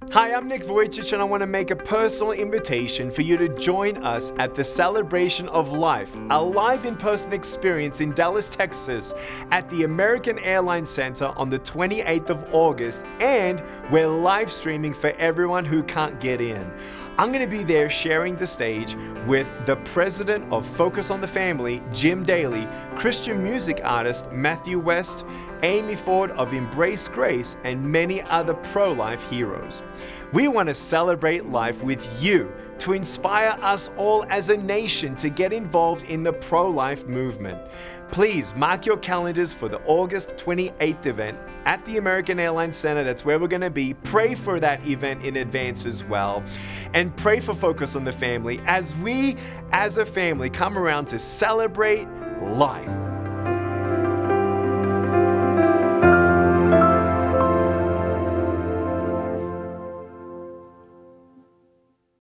Hi, I'm Nick Vujicic, and I want to make a personal invitation for you to join us at the Celebration of Life, a live in-person experience in Dallas, Texas at the American Airlines Center on the 28th of August, and we're live streaming for everyone who can't get in. I'm going to be there sharing the stage with the president of Focus on the Family, Jim Daly, Christian music artist Matthew West, Amy Ford of Embrace Grace, and many other pro-life heroes. We want to celebrate life with you to inspire us all as a nation to get involved in the pro-life movement. Please mark your calendars for the August 28th event at the American Airlines Center. That's where we're going to be. Pray for that event in advance as well. And pray for Focus on the Family as we, as a family, come around to celebrate life.